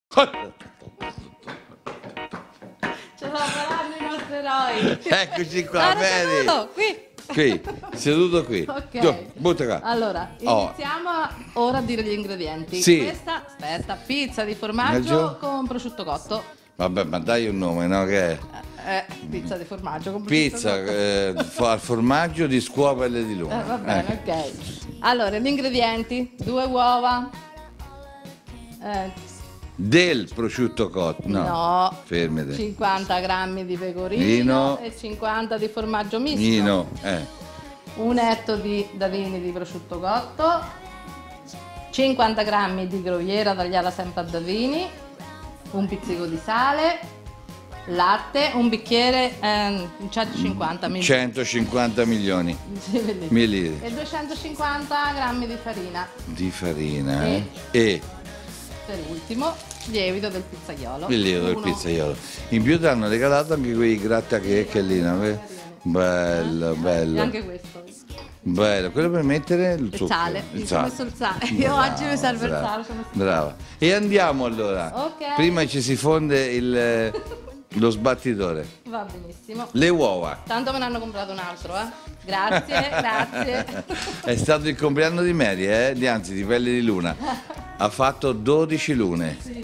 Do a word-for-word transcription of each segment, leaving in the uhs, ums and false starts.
Ce la faranno i nostri eroi. Eccoci qua, Allora, Mary. seduto, qui. Qui, seduto qui. Ok. Giù, butta qua. Allora, Oh. iniziamo ora a dire gli ingredienti. Sì. Questa, aspetta, pizza di formaggio Maggio. con prosciutto cotto. Vabbè, ma dai un nome, no? Che è? Eh, pizza di formaggio con prosciutto Pizza cotto. eh, fa- al formaggio di scuopelle di Eh, luna. va bene, Eh. ok. Allora, gli ingredienti: due uova. Eh, Del prosciutto cotto. No. no. Fermate. cinquanta grammi di pecorino Nino. e cinquanta di formaggio misto. Nino, eh. Un etto di davini di prosciutto cotto, cinquanta grammi di groviera tagliata sempre a davini, un pizzico di sale, latte, un bicchiere, eh, centocinquanta millilitri centocinquanta milioni millilitri e duecentocinquanta grammi di farina. di farina E- eh? e Per ultimo, lievito del pizzaiolo. il lievito del Uno- pizzaiolo. In più ti hanno regalato anche quei grattachecche lì, no? Bello, E bello. anche questo. Bello, quello per mettere il Il zucchero. sale, mi sono messo il sale. Io oggi mi serve il brava, sale. sono- Brava. E andiamo allora. Ok. Prima ci si fonde il, lo sbattitore. Va benissimo. Le uova. Tanto me ne hanno comprato un altro, eh. Grazie, grazie. È stato il compleanno di Mary, eh? Di, anzi, di Pelle di Luna. Ha fatto dodici lune. Sì.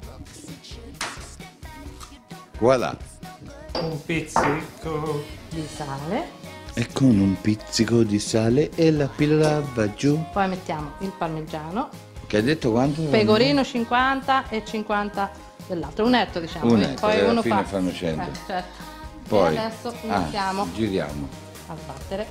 Voilà. Un pizzico Di sale. E con un pizzico di sale e la pillola va giù. Poi mettiamo il parmigiano. Che hai detto quanto? Pecorino cinquanta e cinquanta dell'altro. Un etto diciamo. Un e etto, poi e alla uno fine fa... fanno cento. Eh, certo. Poi E adesso ah, iniziamo giriamo. a sbattere.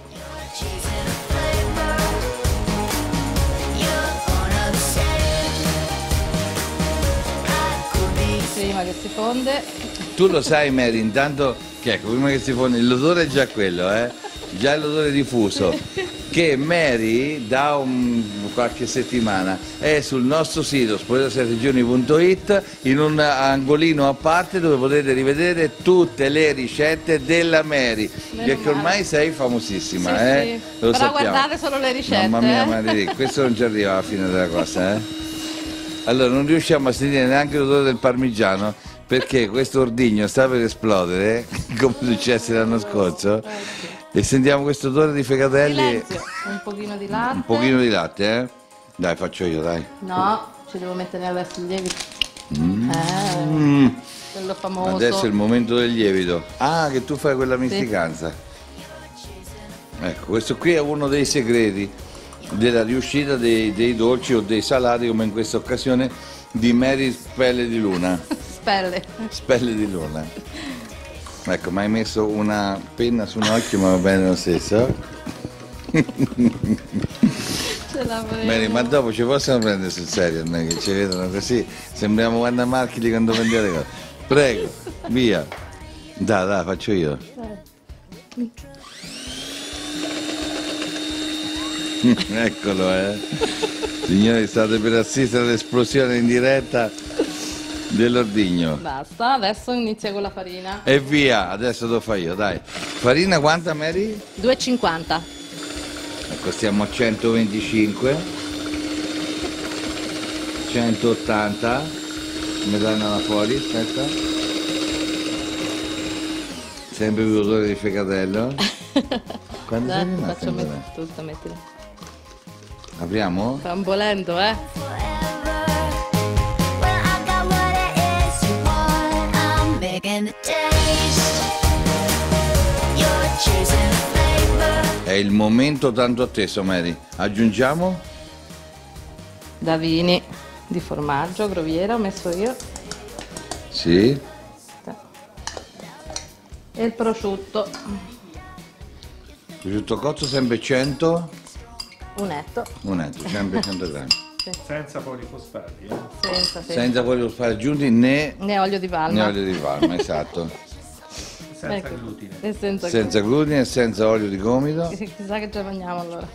Prima che si fonde. Tu lo sai, Mary, intanto che ecco, prima che si fonde, l'odore è già quello, eh? Già l'odore diffuso. Che Mary da un, qualche settimana è sul nostro sito spogliato sette giorni punto it in un angolino a parte dove potete rivedere tutte le ricette della Mary, Meno che male. ormai sei famosissima, Sì, eh? sì. Lo Però sappiamo. guardate solo le ricette. Mamma mia, eh. Mary, questo non ci arriva alla fine della cosa, eh? Allora non riusciamo a sentire neanche l'odore del parmigiano perché questo ordigno sta per esplodere, come successe l'anno scorso, e sentiamo questo odore di fegatelli e Silenzio. Un pochino di latte. un pochino di latte, eh? Dai, faccio io, dai. No, ci devo mettere adesso il lievito. Mm. Eh, quello famoso. Adesso è il momento del lievito. Ah, che tu fai quella misticanza. Ecco, questo qui è uno dei segreti della riuscita dei, dei dolci o dei salati, come in questa occasione di Mary Pelle di Luna. Spelle. Spelle di Luna. Ecco, mi hai messo una penna su un occhio, ma va bene lo stesso. Ce l'avevo. Bene, ma dopo ci possono prendere sul serio, noi che ci vedono così, sembriamo Wanda Marchili quando vendiamo le cose. Prego, via. Dai, dai, faccio io. Eccolo, eh. Signori, state per assistere all'esplosione in diretta dell'ordigno. Basta, adesso inizia con la farina. E via, adesso lo fai io, dai. Farina quanta, Mary? due e cinquanta. Ecco, stiamo a centoventicinque, centottanta, mi danno là fuori, aspetta. Sempre più odore di fegatello. Quando sei Dai, rimasta faccio in mettere me? tutto, mettila. Apriamo? Sta bolendo, eh. È il momento tanto atteso, Mary. Aggiungiamo? Davini di formaggio, groviera, ho messo io. Sì. E il prosciutto. Prosciutto cotto sempre cento, Un etto. un etto, sempre cento grammi. senza polifosfati. Eh? Senza, senza. Senza poi fare aggiunti né, né olio di palma. né olio di palma, esatto. Senza Ecco. glutine. E senza, Senza glutine e senza olio di gomito Chissà che ci mangiamo allora.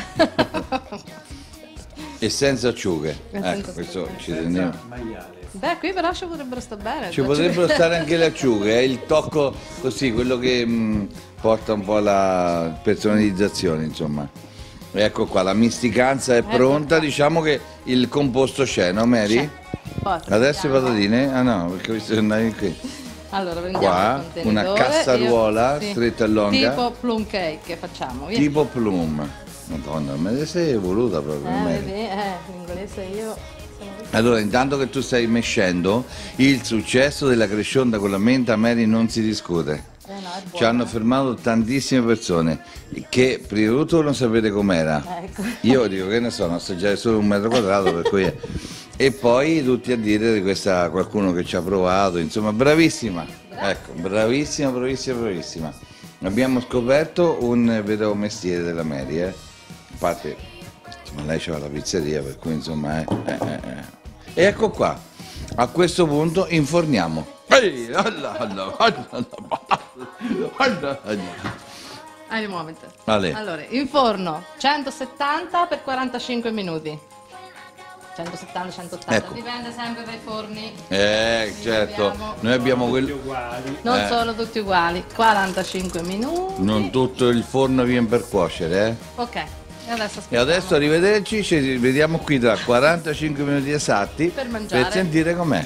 e senza acciughe. E Ecco, senza questo acciughe. ci teniamo. Senza maiale. Beh, qui però ci potrebbero stare bene. Ci potrebbero stare anche le acciughe, è il tocco così, quello che mh, porta un po' alla personalizzazione, insomma. Ecco qua, la misticanza è pronta, diciamo che il composto c'è, no Mary? C'è. Poi Adesso i passiamo- patatine? Ah no, perché ho visto che andavi qui. Allora prendiamo Qua, il una contenitore, cassaruola io- sì, stretta e longa. tipo plum cake che facciamo, via. Tipo plum. Madonna, me ne sei voluta proprio. Eh, Mary. vedi, eh, l'inglese io sono Allora, intanto che tu stai mescendo, il successo della crescionda con la menta, Mary, non si discute. Eh no, è Ci buono. hanno fermato tantissime persone che prima di tutto vogliono sapere com'era. Ecco. Io dico che ne so, non assaggiare solo un metro quadrato, per cui... E poi tutti a dire di questa qualcuno che ci ha provato, insomma, bravissima. Ecco, bravissima, bravissima, bravissima. Abbiamo scoperto un vero mestiere della Mary, eh. A parte, insomma, lei c'aveva la pizzeria, per cui insomma... Eh, eh, eh, eh. E ecco qua, a questo punto inforniamo. Ehi, alla, alla, alla, alla, alla, alla. Hai un momento. Vale. Allora, in forno centosettanta per quarantacinque minuti. centosettanta centottanta, Ecco. dipende sempre dai forni. Eh, certo, abbiamo- noi abbiamo Tutti quello... uguali. Non Eh. sono tutti uguali. quarantacinque minuti. Non tutto il forno viene per cuocere, eh. Ok. E adesso E aspettiamo. adesso arrivederci, ci vediamo qui tra quarantacinque minuti esatti Per mangiare. per sentire com'è.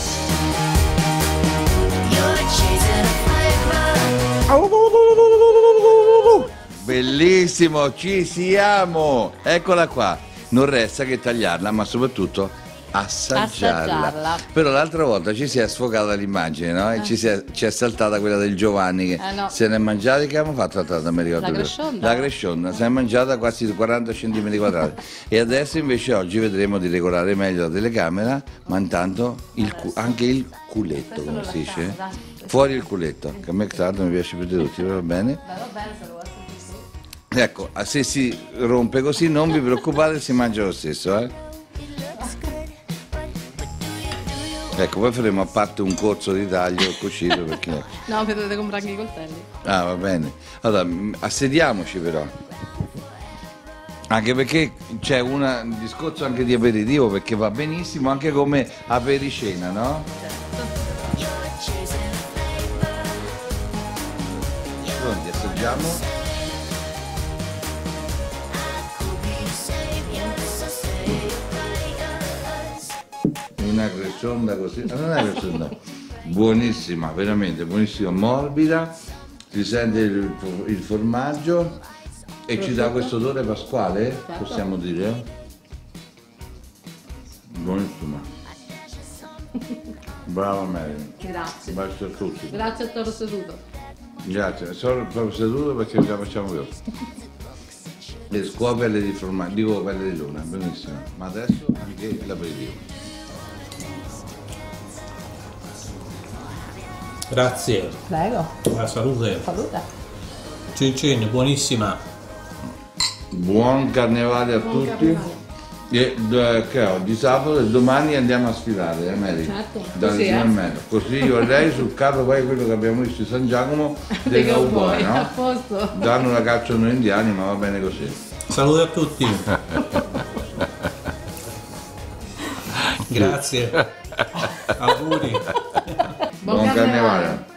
Bellissimo, ci siamo! Eccola qua. Non resta che tagliarla, ma soprattutto assaggiarla. Assaggiarla. Però l'altra volta ci si è sfogata l'immagine, no? E ci, si è, ci è saltata quella del Giovanni che Eh, no. se ne è mangiata, che abbiamo fatto l'altra volta, mi ricordo La più. crescionda. La crescionda, se ne è mangiata quasi quaranta centimetri quadrati. E adesso invece oggi vedremo di regolare meglio la telecamera, ma intanto il cu- anche il culetto, Questo come lo si dice? lasciamo, dai. Fuori il culetto, che a me tanto mi piace più di tutti, va bene? Beh, va bene se lo vuoi assaggiare tu. Ecco, se si rompe così non vi preoccupate, si mangia lo stesso, eh? Ecco, poi faremo a parte un corso di taglio cucito perché... No, che dovete comprare anche i coltelli. Ah, va bene. Allora, mh, assediamoci però. Anche perché c'è una- un discorso anche di aperitivo, perché va benissimo anche come apericena, no? Pronti, assaggiamo. Una crescionda così, ah, non è crescionda, buonissima, veramente buonissima, morbida, si sente il, il formaggio e ci dà questo odore pasquale, Certo. possiamo dire? Buonissima. Brava Mary, Grazie. bacio a tutti. Grazie a Toro Seduto. Grazie, sono proprio seduto perché ce la facciamo più. Le scuopelle di formaggio, dico pelle di luna, benissimo. Ma adesso anche l'aperitivo. Grazie, Prego. la salute. Salute. Cin cin, buonissima. Buon carnevale a Buon tutti. carnevale. E d- che oggi sabato e domani andiamo a sfilare, eh Mary? Certo, Dalle così, due eh. e mezza. Così io e lei sul carro poi quello che abbiamo visto di San Giacomo dei Dei cowboy, cowboy, a no? posto. Danno la caccia noi indiani, ma va bene così. Salute a tutti. Grazie. Auguri. Buon carnevale.